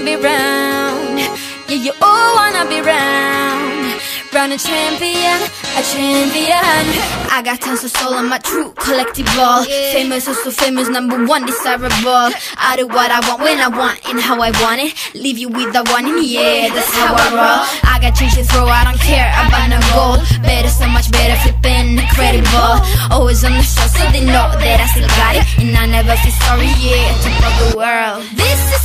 be round. Yeah, you all wanna be round. Round a champion, a champion. I got tons of soul on my true collectible. Famous, also famous, #1 desirable. I do what I want when I want and how I want it. Leave you with the one in the air, that's how I roll. I got change to throw, I don't care about no gold. Better, so much better, flipping incredible. Always on the show so they know that I still got it. And I never feel sorry, yeah, top of the world. This is